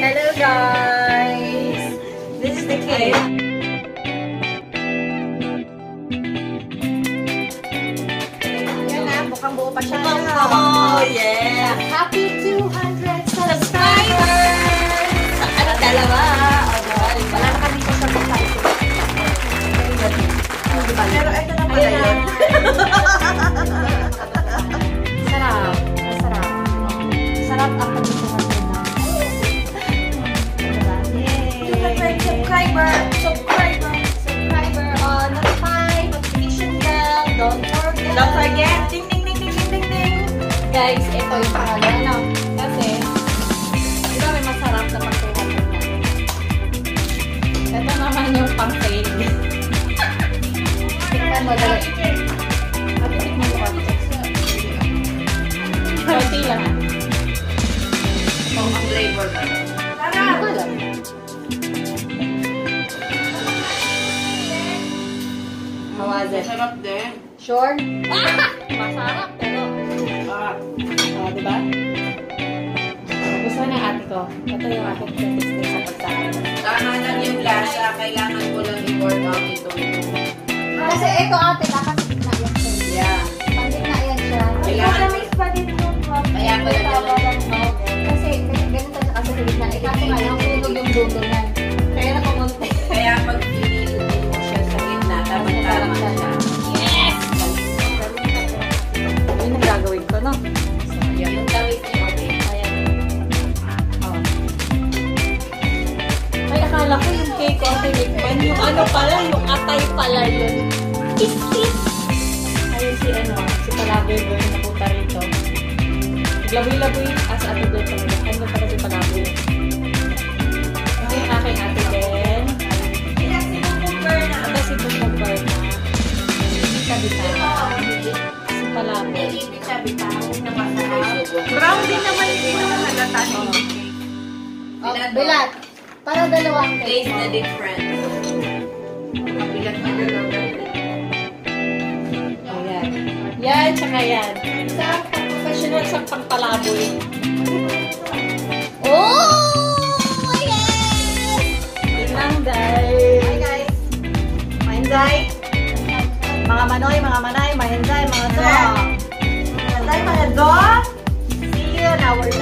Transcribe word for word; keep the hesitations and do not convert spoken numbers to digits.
Hello guys! This is the cake. Yan na, mukhang buo pa siya. Oh, yeah! Happy two hundred subscribers! Ano, dalawa? Wala na kami sa subscribers. Pero ito na pala yun. Sarap. Masarap. Sarap ang pagkakasarap na. two hundred subscriber! Subscriber! Subscriber! Oh, notify! Notification bell! Don't forget! Don't forget! Ding, ding, ding, ding, ding, ding, ding! Guys, ito yung pangalan, ano? Kasi, di ba may masarap na pagkuhan na? Ito naman yung pang-fake. Tikman mo dala. Ate, tikman mo kami. Konti lang. Ito ang flavor ba? Tara! Ano ba lang? How was it? Masarap din. Sure? Ah! Masarap, pero... Ah. Oh, di ba? Gusto ng ate ko. Ito yung aking statistic sa pagkain. Tama lang yung lasa. Kailangan ko lang i-workout ito. Kasi ito ate, nakasikip na yan siya. Yeah. Pandik na yan siya. Kailangan- pa din yung Kaya ko lang lang. Kasi ganun tayo kasi sa gitna. Eh, kaso nga lang, hulog yung dulo niyan. Kaya nakamunti. Kaya pag pinil mo siya sa gitna, tapos parang siya. Yes! Yun ang gagawin ko, no? So, yun. Yung gawin niyo. Ayan. Oh. Ay, akala ko yung cake ang tinikman. Yung ano pala, yung atay pala yun. Kiss-kiss! Ayun si ano, si Palaboy Boy na punta rito. Laboy-laboy as ate doon talaga. Ano pala si Palaboy? Ito yung aking ate din. Kaya si Bumper na. Ito si Bumper na. Hindi ka bitaw. Si Palaboy. Hindi siya bitaw na masarap. Brown din naman yung halata Oh. Oh, Bilat. bilat. Para dalawang Taste na different. Kabilat na dalawa. Ayan. Yan, tsaka yan. Sa pang-professional, sa pang-palaboy. Oh! Yes! Tingnan, guys. Hi, guys. Mahinday. Mga manoy, mga manay, mahinday, mga do. Mahinday, mga do. See you in our